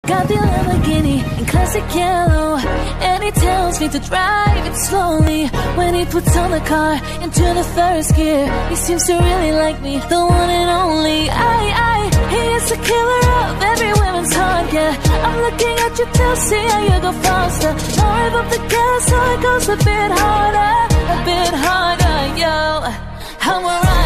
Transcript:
Got the Lamborghini in classic yellow, and he tells me to drive it slowly. When he puts on the car into the first gear, he seems to really like me, the one and only. He is the killer of every woman's heart, yeah. I'm looking at you to see how you go faster. Now rev up the gas so it goes a bit harder, yo. How will I